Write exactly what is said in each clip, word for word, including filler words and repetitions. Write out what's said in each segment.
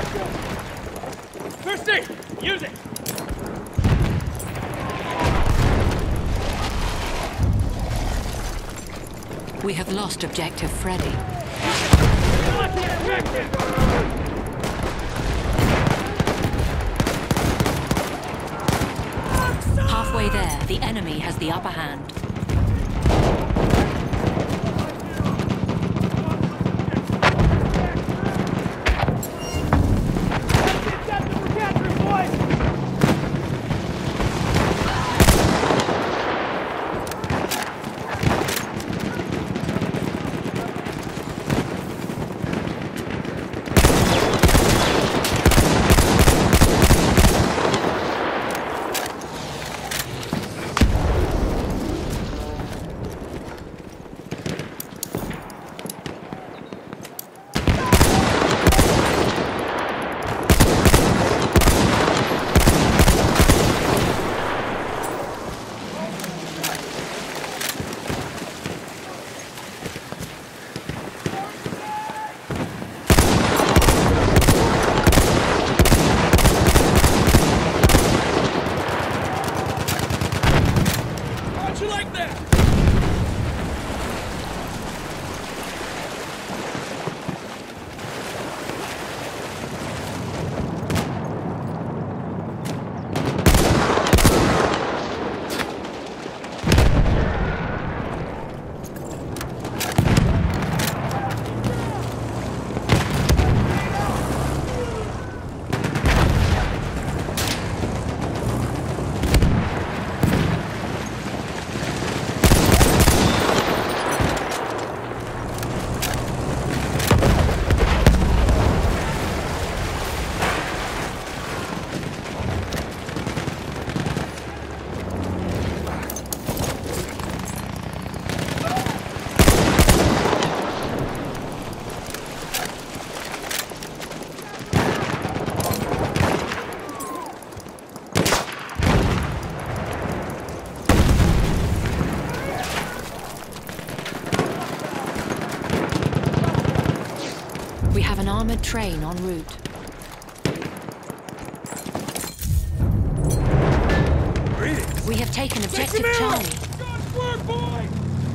Thirsty! Use it! We have lost objective Freddy. Halfway there, the enemy has the upper hand. Armored train en route. We have taken objective Charlie. Good work, boy!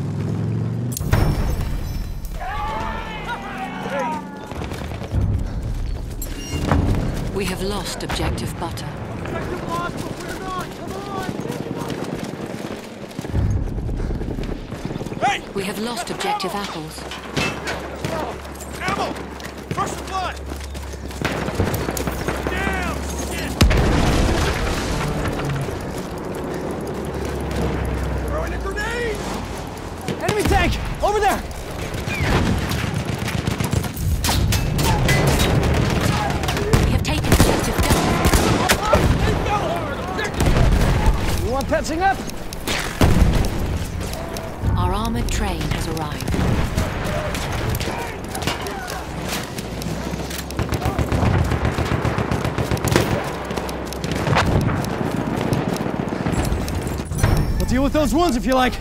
We have lost objective Butter. Objective lost, but we're not. Come on! Hey! We have lost objective Apples. Ammo! First supply! Down! Shit! Throwing a grenade! Enemy tank! Over there! We have taken objective Delta. You want patching up? Our armored train has arrived. Deal with those wounds if you like.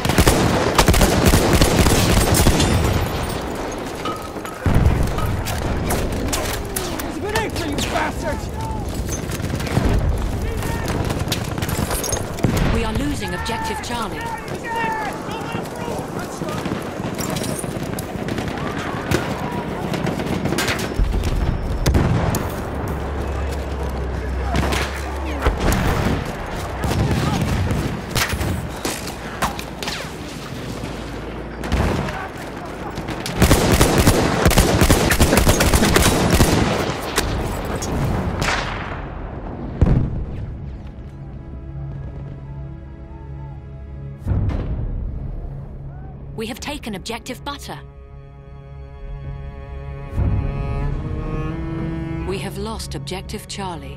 There's a grenade for you, bastards! We are losing objective Charlie. We have taken objective Butter. We have lost objective Charlie.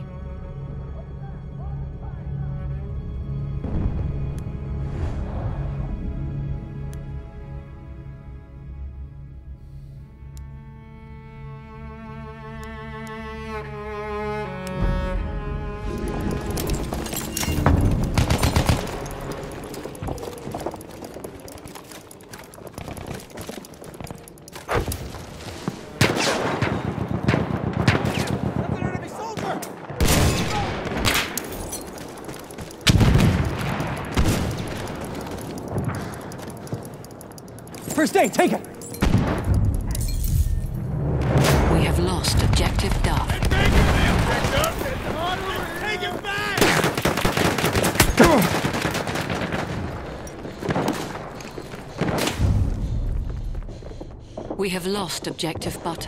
first aid. Take it. We have lost objective Duff. Take it back! We have lost objective Butter.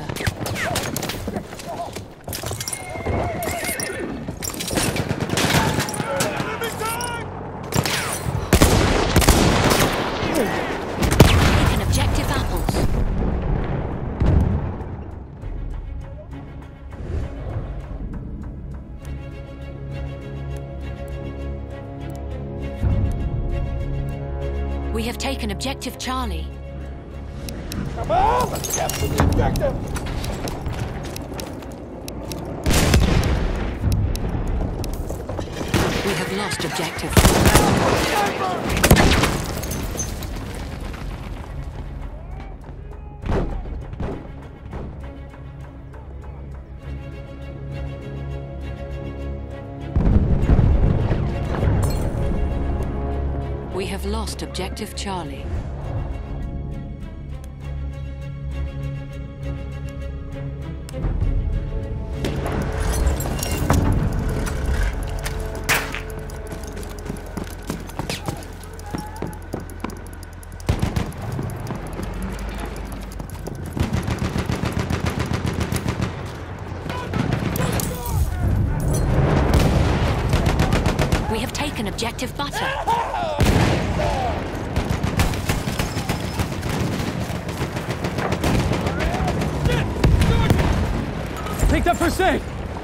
Taken objective Apples. We have taken objective Charlie. Come on, let's get to the objective! We have lost objective. We have lost objective Charlie. We have taken objective Butter. Take that first aid.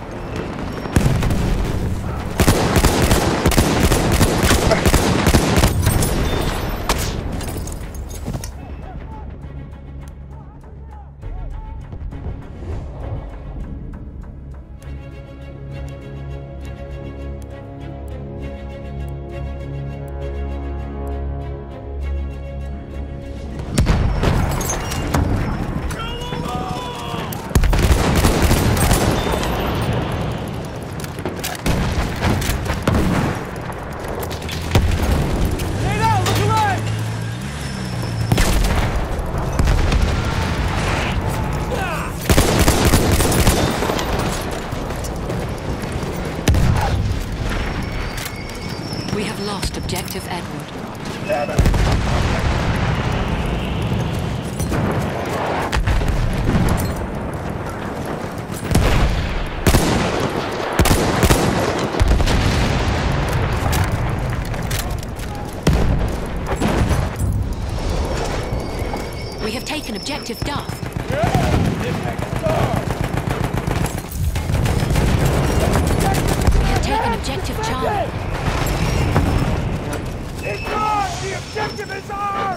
We have lost objective Edward. Damn it. We have taken objective Duff. We have taken objective Charlie. It's ours! The objective is ours!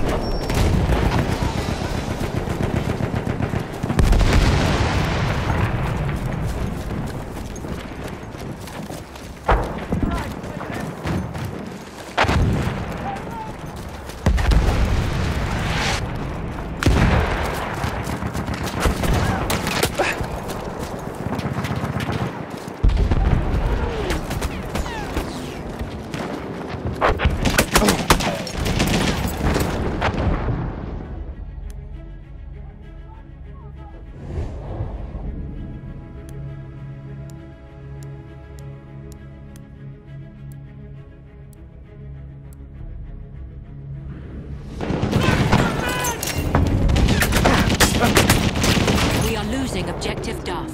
We are losing objective Duff.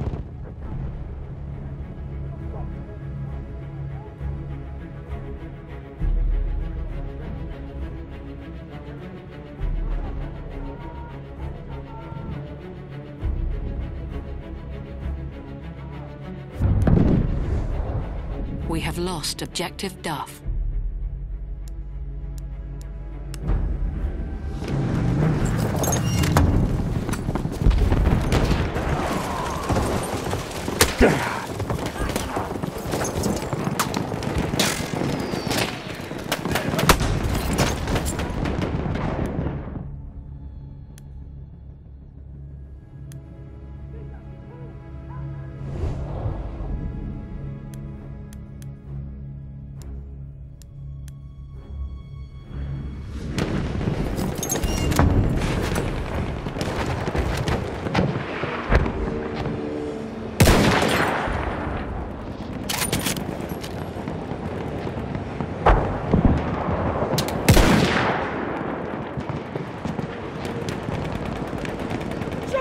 We have lost objective Duff.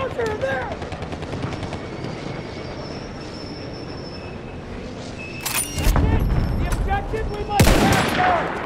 Archer in there! The objective we must capture!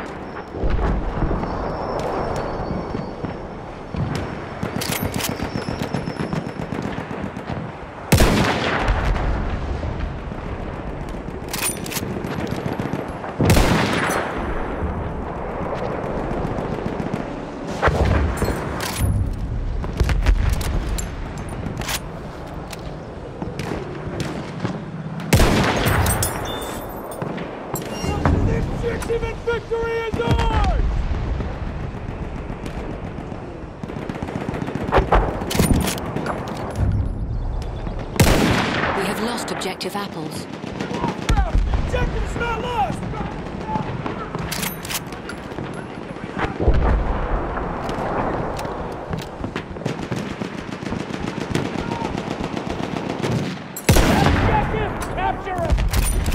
Even victory is ours! We have lost objective apples. Objective's not lost! Objective! Capture it!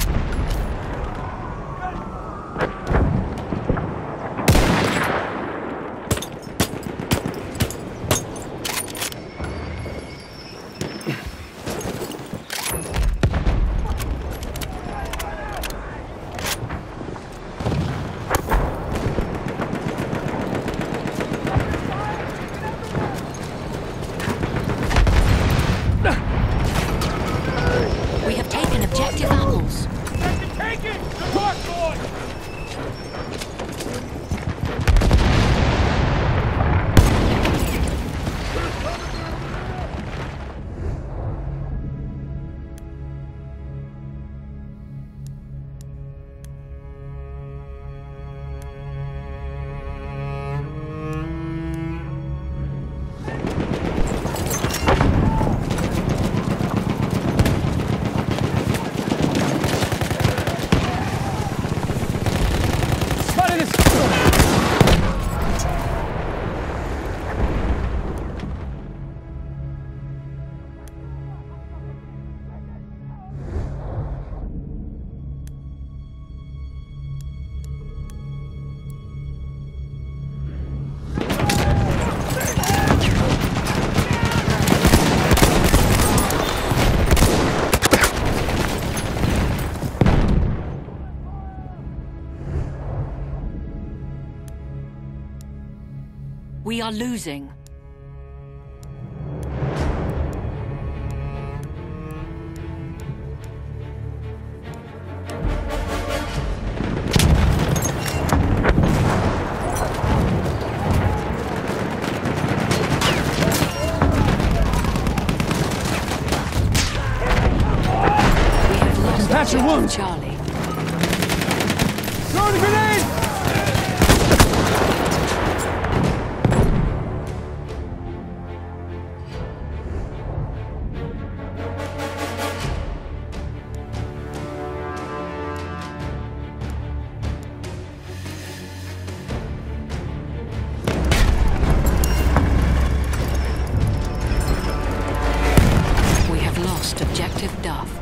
We have taken objective apples. Take it! Good luck, boys! We are losing. Patch your wounds! Charlie. Throw the grenade! We have lost objective Duff.